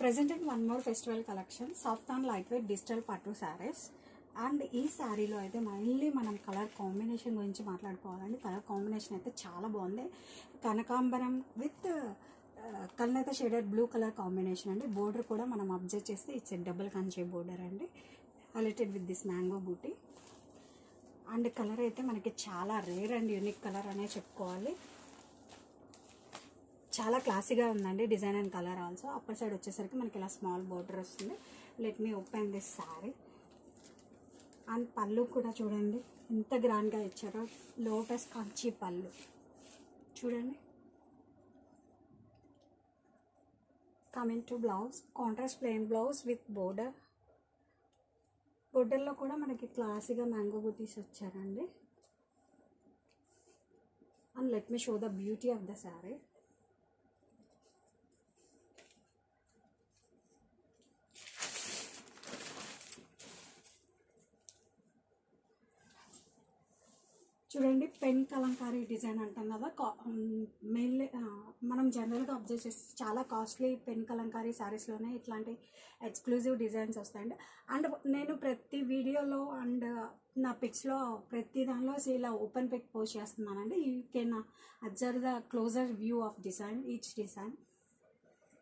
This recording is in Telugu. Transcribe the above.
Presenting one more festival collection, soft and lightweight digital pattu sarees. And ఈ శారీలో అయితే మళ్ళీ మనం కలర్ కాంబినేషన్ గురించి మాట్లాడుకోవాలండి. కలర్ కాంబినేషన్ అయితే చాలా బాగుంది. కనకాంబరం విత్ కల్నేత షేడెడ్ బ్లూ కలర్ కాంబినేషన్ అండి. బోర్డర్ కూడా మనం అబ్జర్వ్ చేస్తే ఇట్స్ డబుల్ కంచే బోర్డర్ అండి, హైలైటెడ్ విత్ దిస్ మ్యాంగో బూటీ. అండ్ కలర్ అయితే మనకి చాలా రేర్ అండ్ యూనిక్ కలర్ అనే చెప్పుకోవాలి. చాలా క్లాసీగా ఉందండి design and colour also. Upper side వచ్చేసరికి మనకి ఇలా స్మాల్ బోర్డర్ వస్తుంది. Let me open this sari. And పళ్ళు కూడా చూడండి ఎంత గ్రాండ్గా ఇచ్చారో. లోటస్ కంచి పళ్ళు చూడండి. Coming to blouse, contrast plain blouse with border. బోర్డర్లో కూడా మనకి క్లాసీగా మ్యాంగో బూటీస్ వచ్చారండి. And let me show the beauty of the sari. చూడండి, పెన్ కలంకారీ డిజైన్ అంటాం కదా. మెయిన్లీ మనం జనరల్గా అబ్జర్వ్ చేస్తే చాలా కాస్ట్లీ పెన్ కలంకారీ శారీస్లోనే ఇట్లాంటి ఎక్స్క్లూజివ్ డిజైన్స్ వస్తాయండి. అండ్ నేను ప్రతి వీడియోలో అండ్ నా పిక్స్లో ప్రతి దానిలో ఇలా ఓపెన్ పిక్ పోస్ట్ చేస్తున్నానండి. You can observe the closer view of design, each design.